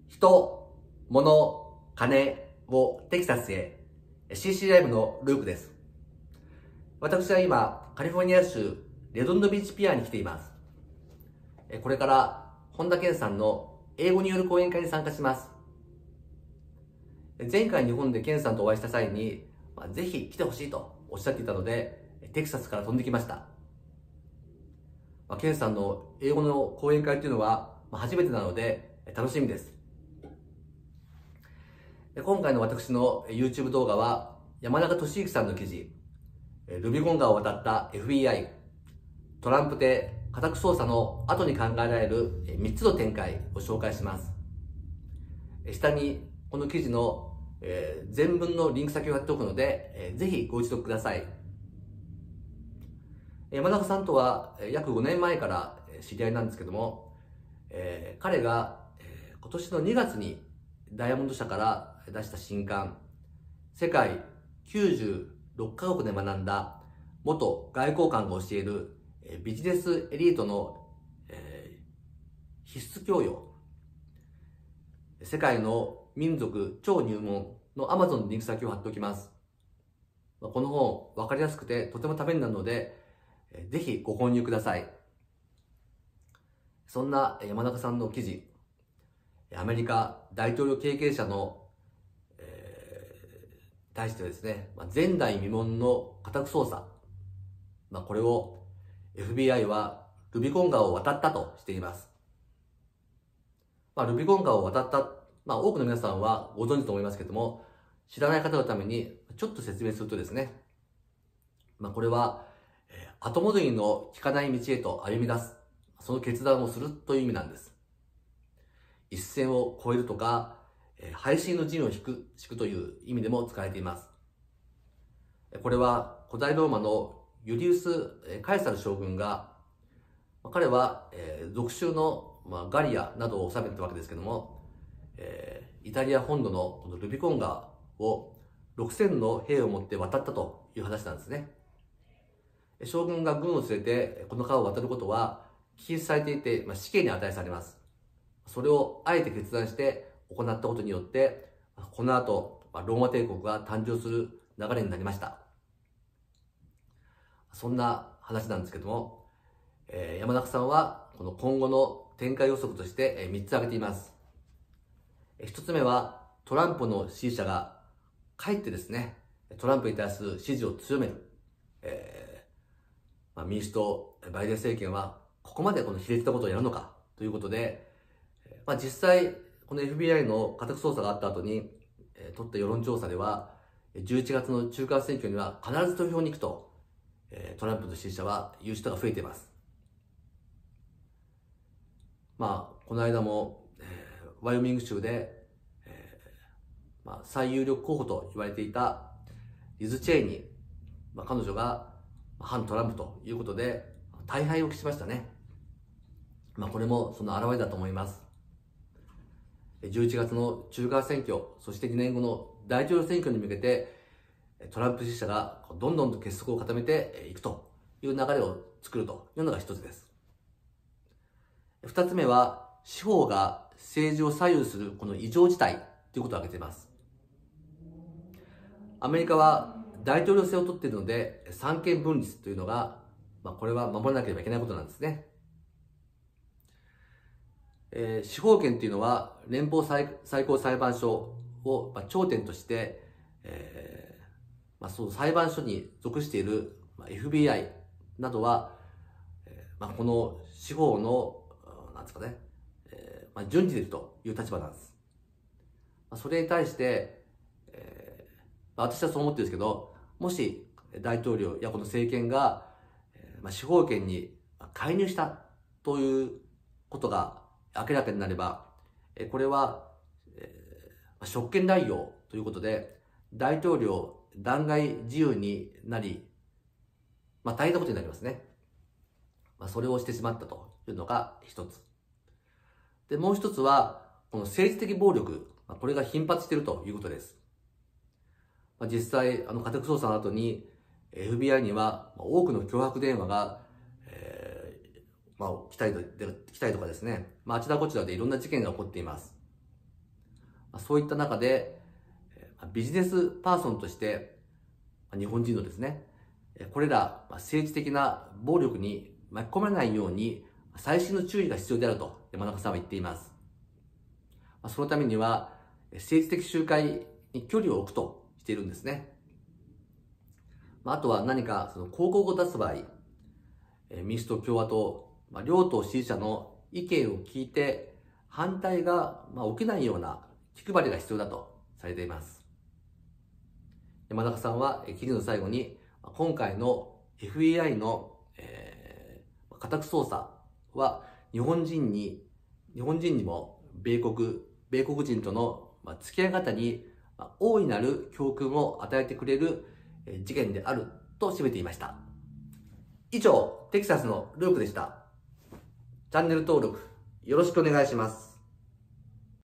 人、物、金をテキサスへ CC ライブのルークです。私は今、カリフォルニア州レドンドビーチピアに来ています。これから本田健さんの英語による講演会に参加します。前回日本で健さんとお会いした際に、ぜひ来てほしいとおっしゃっていたので、テキサスから飛んできました。健さんの英語の講演会というのは初めてなので楽しみです。今回の私の YouTube 動画は山中俊之さんの記事、ルビコン川を渡った FBI、トランプ邸家宅捜査の後に考えられる3つの展開を紹介します。下にこの記事の全文のリンク先を貼っておくので、ぜひご一読ください。山中さんとは約5年前から知り合いなんですけども、彼が今年の2月にダイヤモンド社から出した新刊、世界96カ国で学んだ元外交官が教えるビジネスエリートの必須教養、世界の民族超入門の Amazon のリンク先を貼っておきます。この本分かりやすくてとてもためになるので、ぜひご購入ください。そんな山中さんの記事、アメリカ大統領経験者の、対してはですね、前代未聞の家宅捜査、これを FBI はルビコン川を渡ったとしています。ルビコン川を渡った、多くの皆さんはご存知と思いますけれども、知らない方のためにちょっと説明するとですね、これは後戻りの効かない道へと歩み出す、その決断をするという意味なんです。一線を越えるとか、背信の陣を引くという意味でも使われています。これは古代ローマのユリウス・カエサル将軍が、彼は属州のガリアなどを治めていたわけですけども、イタリア本土のこのルビコン川を6000の兵を持って渡ったという話なんですね。将軍が軍を連れてこの川を渡ることは禁止されていて、死刑に値されます。それをあえて決断して行ったことによって、この後ローマ帝国が誕生する流れになりました。そんな話なんですけども、山中さんはこの今後の展開予測として3つ挙げています。1つ目はトランプの支持者がかえってですね、トランプに対する支持を強める。民主党、バイデン政権はここまでこの卑劣なことをやるのかということで、実際この FBI の家宅捜査があった後に取った世論調査では、11月の中間選挙には必ず投票に行くと、トランプの支持者は言う人が増えています。この間も、ワイオミング州で、最有力候補と言われていたリズ・チェイニー、彼女が反トランプということで大敗を喫しましたね。これもその表れだと思います。11月の中間選挙、そして2年後の大統領選挙に向けてトランプ支持者がどんどんと結束を固めていくという流れを作るというのが一つです。二つ目は司法が政治を左右するこの異常事態ということを挙げています。アメリカは大統領選を取っているので、三権分立というのが、これは守らなければいけないことなんですね。司法権というのは連邦最高裁判所を頂点として、その裁判所に属している FBI などは、この司法のなんですかね、順次でいるという立場なんです。それに対して、私はそう思ってるんですけど、もし大統領やこの政権が司法権に介入したということが明らかになれば、これは職権乱用ということで大統領弾劾自由になり、大変なことになりますね。それをしてしまったというのが一つで、もう一つはこの政治的暴力、これが頻発しているということです。実際家宅捜査の後に FBI には多くの脅迫電話が、来たりとかですね、あちらこちらでいろんな事件が起こっています。 そういった中で、ビジネスパーソンとして、日本人のですね、これら政治的な暴力に巻き込まれないように、細心の注意が必要であると山中さんは言っています。そのためには、政治的集会に距離を置くとしているんですね。あとは何かその広告を出す場合、民主党、共和党、両党支持者の意見を聞いて、反対が起きないような気配りが必要だとされています。山中さんは記事の最後に、今回の FBI の、家宅捜査は日本人にも米国人との付き合い方に大いなる教訓を与えてくれる事件であると締めていました。以上、テキサスのルークでした。チャンネル登録よろしくお願いします。